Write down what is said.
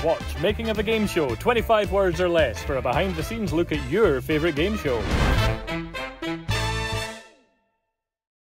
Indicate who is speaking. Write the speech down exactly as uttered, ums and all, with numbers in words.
Speaker 1: Watch Making of a Game Show, twenty-five words or less, for a behind-the-scenes look at your favourite game show.